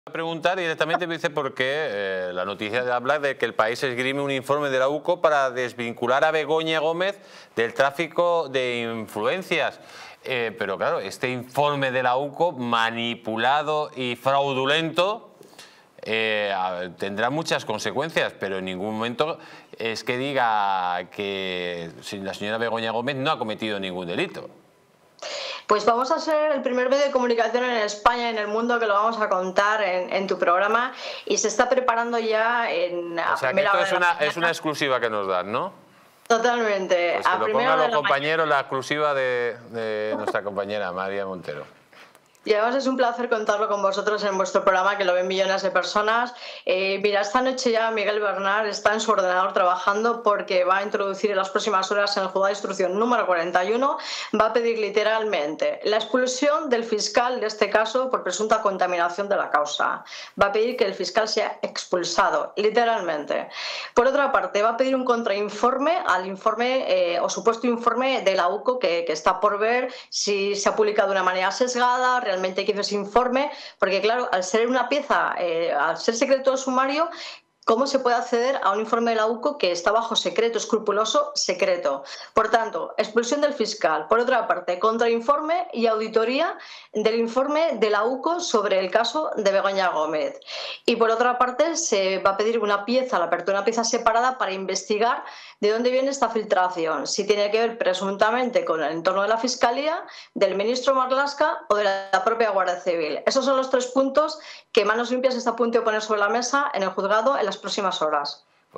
A preguntar directamente, me dice, porque la noticia habla de que el país esgrime un informe de la UCO para desvincular a Begoña Gómez del tráfico de influencias. Pero claro, este informe de la UCO, manipulado y fraudulento, tendrá muchas consecuencias, pero en ningún momento es que diga que la señora Begoña Gómez no ha cometido ningún delito. Pues vamos a ser el primer medio de comunicación en España y en el mundo que lo vamos a contar en tu programa, y se está preparando ya en O sea que esto es una exclusiva que nos dan, ¿no? Totalmente. Pues que lo pongan los compañeros, la exclusiva de nuestra compañera María Montero. Y además es un placer contarlo con vosotros en vuestro programa, que lo ven millones de personas. Mira, esta noche ya Miguel Bernal está en su ordenador trabajando, porque va a introducir en las próximas horas en el juzgado de instrucción número 41, va a pedir literalmente la expulsión del fiscal de este caso por presunta contaminación de la causa. Va a pedir que el fiscal sea expulsado, literalmente. Por otra parte, va a pedir un contrainforme al informe o supuesto informe de la UCO, que está por ver si se ha publicado de una manera sesgada, realmente que hizo ese informe, porque claro, al ser una pieza, al ser secreto de sumario, ¿cómo se puede acceder a un informe de la UCO que está bajo secreto, escrupuloso secreto? Por tanto, expulsión del fiscal. Por otra parte, contrainforme y auditoría del informe de la UCO sobre el caso de Begoña Gómez. Y por otra parte, se va a pedir una pieza, la apertura de una pieza separada para investigar de dónde viene esta filtración, si tiene que ver presuntamente con el entorno de la Fiscalía, del ministro Marlaska o de la propia Guardia Civil. Esos son los tres puntos que Manos Limpias está a punto de poner sobre la mesa en el juzgado en las próximas horas.